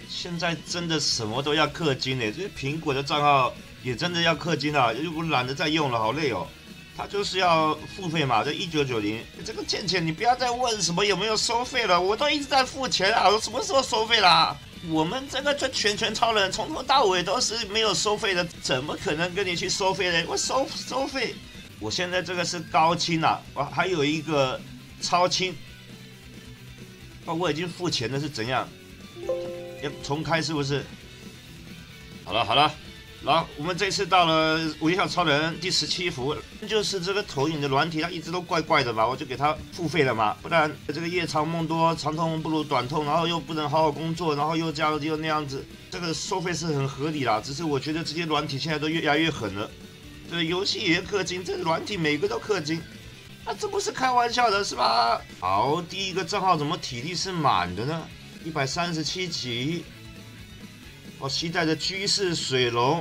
现在真的什么都要氪金诶，这苹果的账号也真的要氪金了，如果懒得再用了，好累哦。它就是要付费嘛，这1990，这个倩倩你不要再问什么有没有收费了，我都一直在付钱啊，我什么时候收费啦？我们这个拳超人从头到尾都是没有收费的，怎么可能跟你去收费呢？我收费，我现在这个是高清啊，我还有一个超清，我已经付钱了是怎样？要重开是不是？好了，然后我们这次到了《微笑超人》第17服，就是这个投影的软体，它一直都怪怪的嘛，我就给它付费了嘛，不然这个夜长梦多，长痛不如短痛，然后又不能好好工作，然后又这样又那样子，这个收费是很合理啦。只是我觉得这些软体现在都越来越狠了，这游戏也氪金，这个软体每个都氪金，这不是开玩笑的是吧？好，第一个账号怎么体力是满的呢？137级。期待的居士水龙，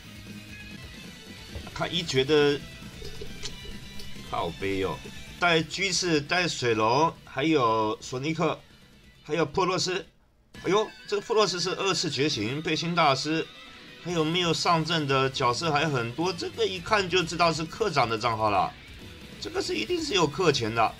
他一觉得靠背哦，带居士带水龙，还有索尼克，还有珀洛斯。哎呦，这个珀洛斯是2次觉醒背心大师，还有没有上阵的角色还很多，这个一看就知道是课长的账号了，这个是一定是有课钱的，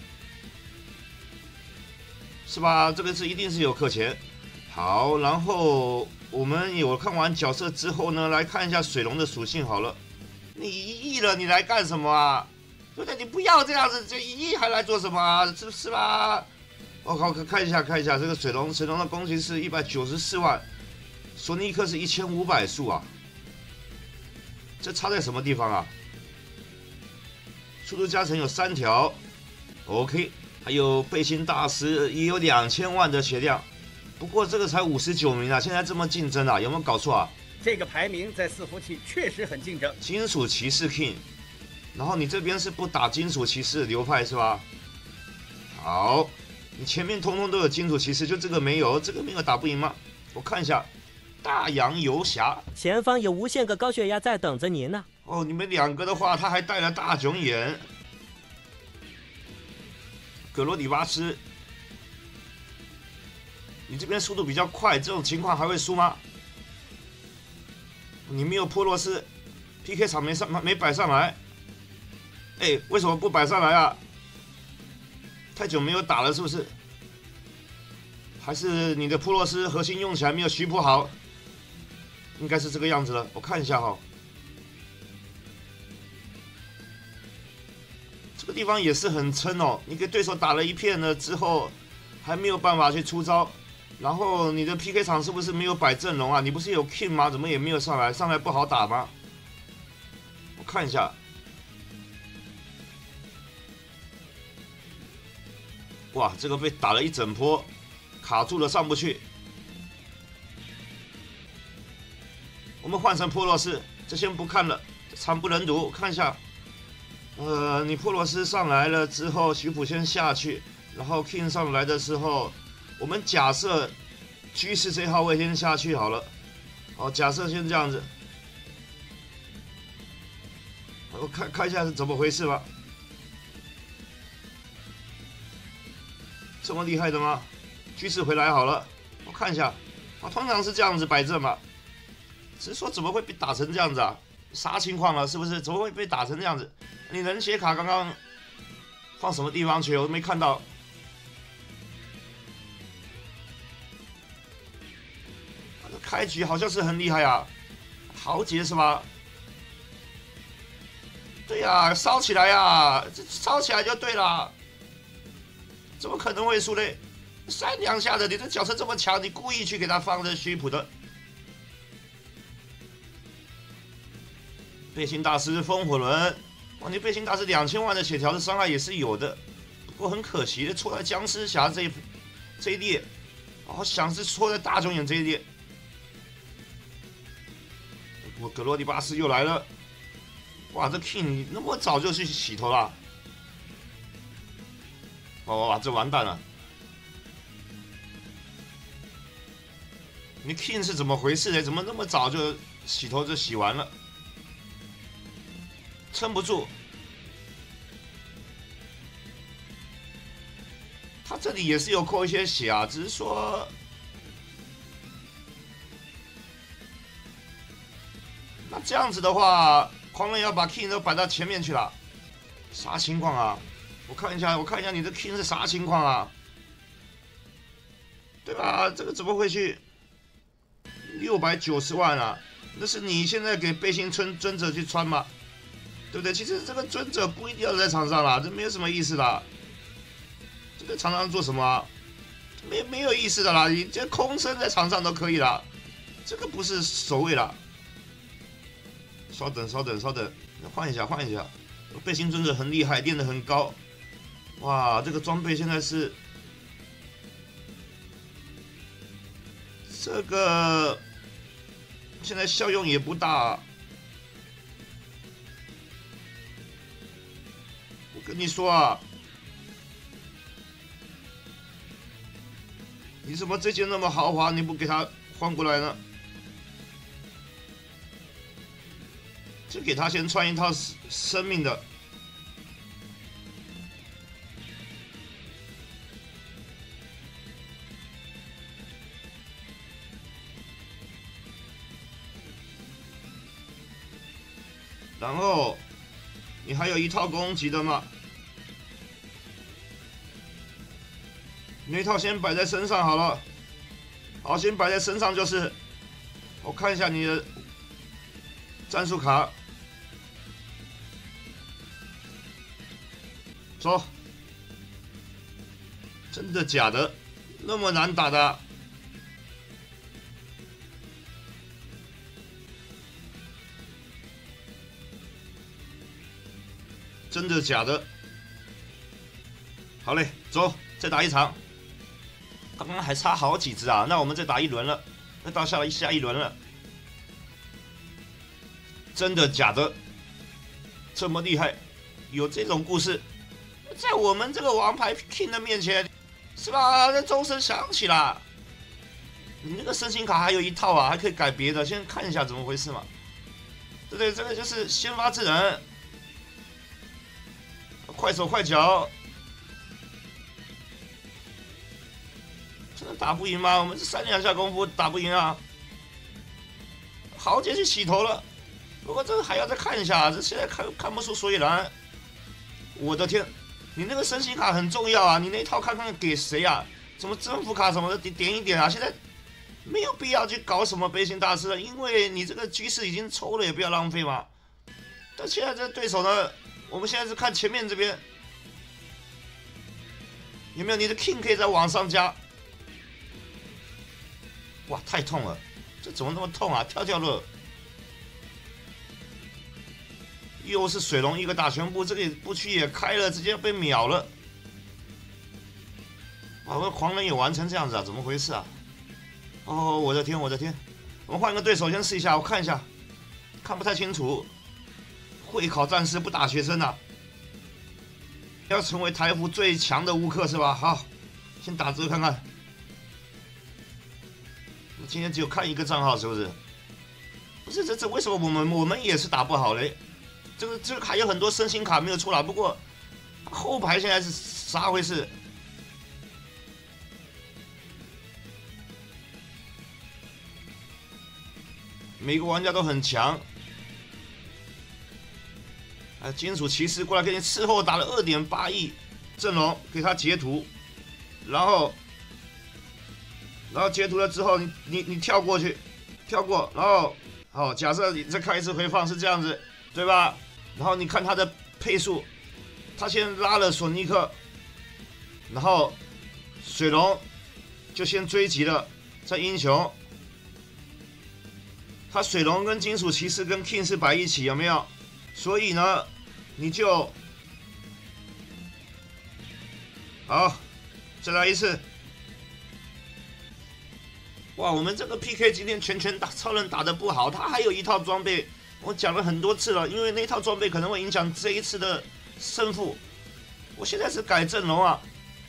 是吧？这个是一定是有课钱。好，然后我们有看完角色之后呢，来看一下水龙的属性好了。你1亿了，你来干什么啊？对不对？你不要这样子，这1亿还来做什么啊？是吧？好，看一下这个水龙的攻击是194万，索尼克是1500数啊，这差在什么地方啊？速度加成有3条 ，OK， 还有背心大师也有2000万的血量。不过这个才59名啊，现在这么竞争啊，有没有搞错啊？ 这个排名在伺服器确实很竞争。 金属骑士 King， 然后你这边是不打金属骑士流派是吧？好，你前面通通都有金属骑士，就这个没有，这个没有打不赢吗？我看一下，大洋游侠， 前方有无限个高血压在等着您呢。 哦，你们2个的话，他还带了大囧眼，格罗迪巴斯。你这边速度比较快，这种情况还会输吗？你没有珀洛斯 ，PK 场没摆上来，为什么不摆上来啊？太久没有打了是不是？还是你的珀洛斯核心用起来没有徐普好？应该是这个样子了，我看一下哈。这个地方也是很撑哦，你给对手打了一片了之后，还没有办法去出招。然后你的 PK 场是不是没有摆阵容啊？你不是有 King 吗？怎么也没有上来？上来不好打吗？我看一下，哇，这个被打了一整波，卡住了上不去。我们换成珀洛斯，这先不看了，惨不忍睹。看一下，你珀洛斯上来了之后，徐普先下去，然后 King 上来的时候。我们假设居士这号位先下去好了，好，假设先这样子，我看一下是怎么回事吧。这么厉害的吗？居士回来好了，我看一下，通常是这样子摆阵嘛，只是说怎么会被打成这样子啊？啥情况了？是不是？怎么会被打成这样子？你冷血卡刚刚放什么地方去？我都没看到。开局好像是很厉害啊，豪杰是吧？对呀，烧起来呀，这烧起来就对了。怎么可能会输嘞？3两下的，你这角色这么强，你故意去给他放这虚普的。背心大师风火轮，哇，你背心大师2000万的血条的伤害也是有的，不过很可惜的戳在僵尸侠这一列，好想是戳在大囧眼这一列。格罗迪巴斯又来了，哇，这 King 你那么早就去洗头了？哇，这完蛋了！你 King 是怎么回事呢？怎么那么早就洗头就洗完了？撑不住，他这里也是有扣一些血啊，只是说那这样子的话，狂人要把 King 都摆到前面去了，啥情况啊？我看一下你的 King 是啥情况啊？对吧？这个怎么会去690万啊？那是你现在给背心尊者去穿吗？对不对？其实这个尊者不一定要在场上啦，这没有什么意思啦。这个场上做什么啊？没有意思的啦，你这空身在场上都可以啦，这个不是守卫啦。稍等，换一下。背心尊者很厉害，练得很高。哇，这个装备现在是这个，现在效用也不大。我跟你说啊，你怎么这件那么豪华，你不给他换过来呢？就给他先穿一套生命的。然后你还有一套攻击的吗？那套先摆在身上好了，好，先摆在身上就是。我看一下你的战术卡，走。真的假的？那么难打的？真的假的？好嘞，走，再打一场。刚刚还差好几只啊，那我们再打一轮了，那到下一轮了。真的假的？这么厉害，有这种故事，在我们这个王牌 King 的面前，是吧？那钟声响起了。你那个身形卡还有一套啊，还可以改别的，先看一下怎么回事嘛。对不对？这个就是先发制人。快手快脚，真的打不赢吗？我们这3两下功夫打不赢啊！豪杰去洗头了，不过这个还要再看一下，这现在看不出所以然。我的天，你那个升级卡很重要啊！你那一套看看给谁啊？什么征服卡什么的点一点啊！现在没有必要去搞什么背心大师了，因为你这个居士已经抽了，也不要浪费嘛。但现在这对手呢？我们现在是看前面这边有没有你的 King 可以再往上加。哇，太痛了，这怎么那么痛啊？跳乐，又是水龙一个打全部，这个不区也开了，直接被秒了。哇，我狂人也完成这样子啊？怎么回事啊？哦，我的天！我们换个对手先试一下，我看一下，看不太清楚。会考战士不打学生啊，要成为台服最强的乌克是吧？好，先打折看看。今天只有看一个账号是不是？不是这为什么我们也是打不好嘞？这个还有很多身形卡没有出来，不过后排现在是啥回事？每个玩家都很强。金属骑士过来给你伺候，打了2.8亿阵容，给他截图，然后截图了之后，你跳过去，跳过，然后好，假设你再看一次回放是这样子，对吧？然后你看他的配速，他先拉了索尼克，然后水龙就先追击了这英雄，他水龙跟金属骑士跟 King 是摆一起，有没有？所以呢，你就好，再来一次。哇，我们这个 PK 今天全打超人打得不好，他还有一套装备，我讲了很多次了，因为那套装备可能会影响这一次的胜负。我现在是改阵容啊。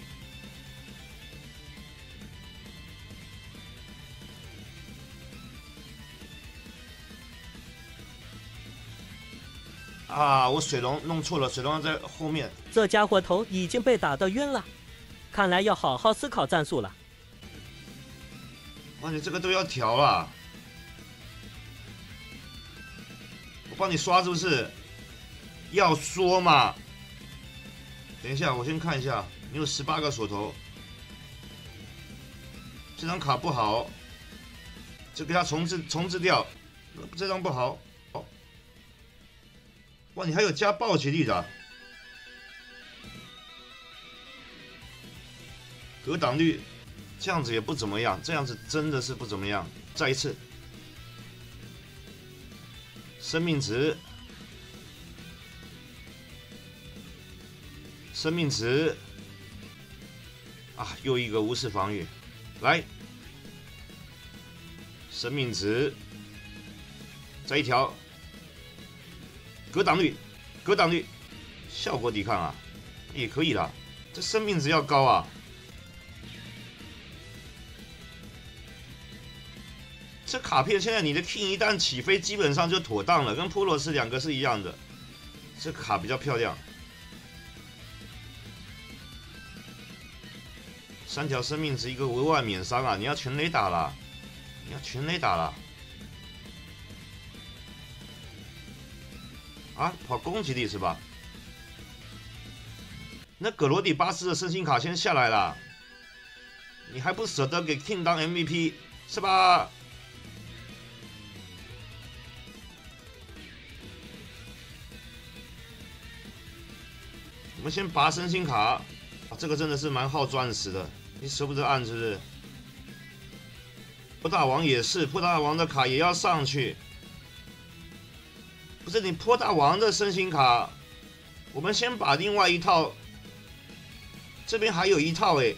啊！我水龙弄错了，水龙在后面。 这家伙头已经被打到晕了，看来要好好思考战术了。 哇，你这个都要调啊！ 我帮你刷是不是？要说嘛。等一下，我先看一下，你有18个锁头，这张卡不好，就给它重置掉。这张不好，哦，哇，你还有加暴击力的啊，格挡率这样子也不怎么样，这样子真的是不怎么样。再一次，生命值，生命值啊，又一个无视防御，来，生命值，再一条，格挡率，格挡率，效果抵抗啊，也可以啦，这生命值要高啊。这卡片现在你的 King 一旦起飞，基本上就妥当了，跟普罗斯2个是一样的。这卡比较漂亮，3条生命值，一个额外免伤啊！你要全雷打啦，你要全雷打啦！啊，跑攻击力是吧？那葛罗底巴斯的升星卡先下来啦，你还不舍得给 King 当 MVP 是吧？我们先拔升星卡，啊，这个真的是蛮耗钻石的，你舍不得按是不是？破大王也是，破大王的卡也要上去。不是你破大王的升星卡，我们先把另外一套，这边还有一套哎，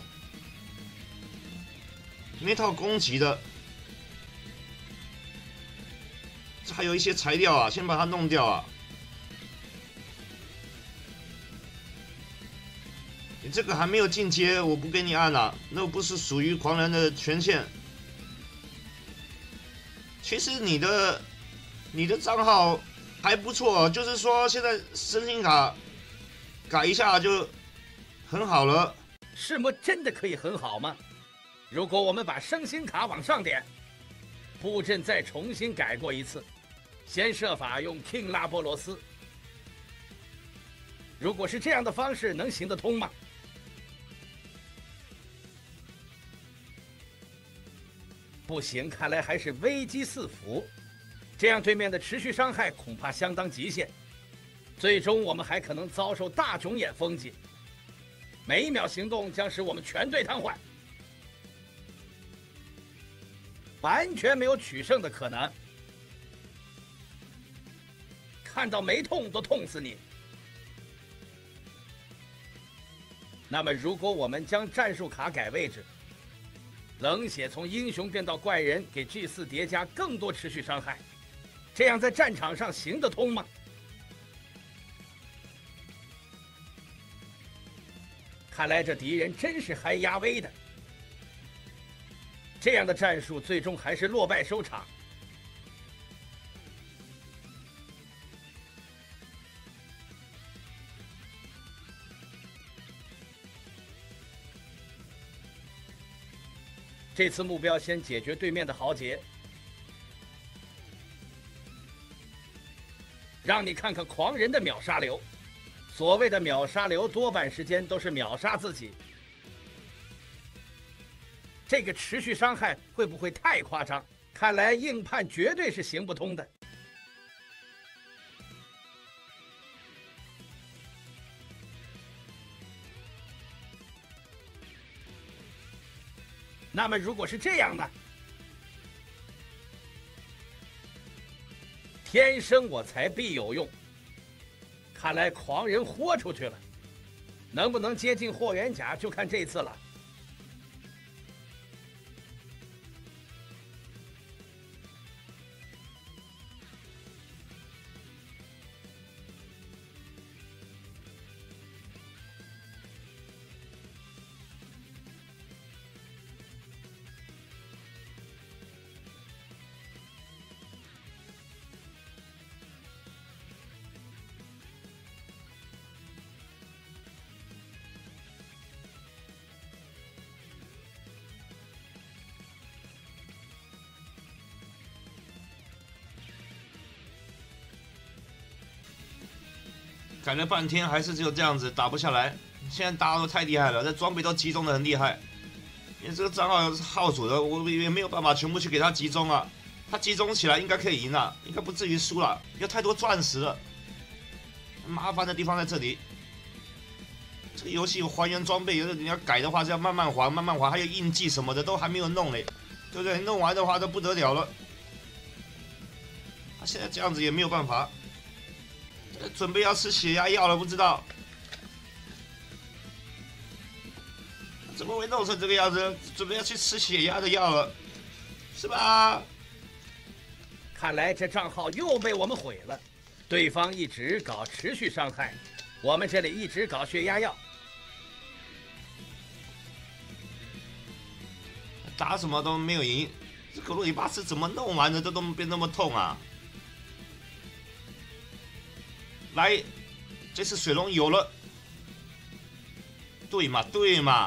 那套攻击的，这还有一些材料啊，先把它弄掉啊。你这个还没有进阶，我不给你按了，那不是属于狂人的权限。其实你的账号还不错，就是说现在升星卡改一下就很好了。 是么真的可以很好吗？如果我们把升星卡往上点，布阵再重新改过一次，先设法用 King 拉波罗斯。如果是这样的方式，能行得通吗？不行，看来还是危机四伏，这样对面的持续伤害恐怕相当极限，最终我们还可能遭受大肿眼风击，每一秒行动将使我们全队瘫痪，完全没有取胜的可能。看到没痛都痛死你。那么，如果我们将战术卡改位置，冷血从英雄变到怪人，给 G4 叠加更多持续伤害，这样在战场上行得通吗？看来这敌人真是还压威的。这样的战术最终还是落败收场。这次目标先解决对面的豪杰，让你看看狂人的秒杀流。所谓的秒杀流，多半时间都是秒杀自己。这个持续伤害会不会太夸张？看来硬判绝对是行不通的。那么如果是这样的，天生我材必有用。看来狂人豁出去了，能不能接近霍元甲就看这次了。 改了半天还是只有这样子打不下来。现在大家都太厉害了，这装备都集中的很厉害。因为这个账号是号主的，我也没有办法全部去给他集中啊。他集中起来应该可以赢了，应该不至于输了。有太多钻石了，麻烦的地方在这里。这个游戏有还原装备，有的你要改的话是要慢慢还，慢慢还，还有印记什么的都还没有弄嘞，对不对？弄完的话都不得了了。他现在这样子也没有办法，准备要吃血压药了，不知道怎么会弄成这个样子？准备要去吃血压的药了，是吧？ 看来这账号又被我们毁了。对方一直搞持续伤害，我们这里一直搞血压药。 打什么都没有赢，这格鲁里巴斯怎么弄完的都变那么痛啊？来，这次水龙有了，对嘛对嘛，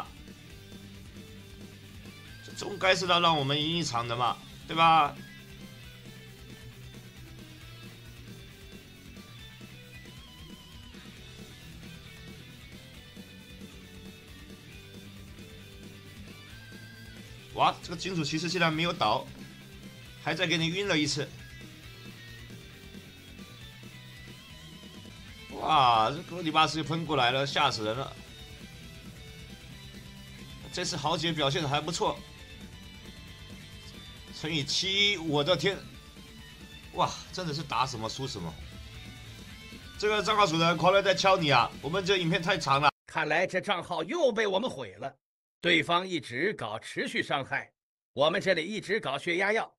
这总该是要让我们赢一场的嘛，对吧？哇，这个金属骑士竟然没有倒，还在给你晕了一次。哇，这格里巴斯又喷过来了，吓死人了！这次豪杰表现的还不错，乘以7，我的天！哇，真的是打什么输什么。这个账号主人狂人在敲你啊！我们这影片太长了。 看来这账号又被我们毁了。对方一直搞持续伤害，我们这里一直搞血压药。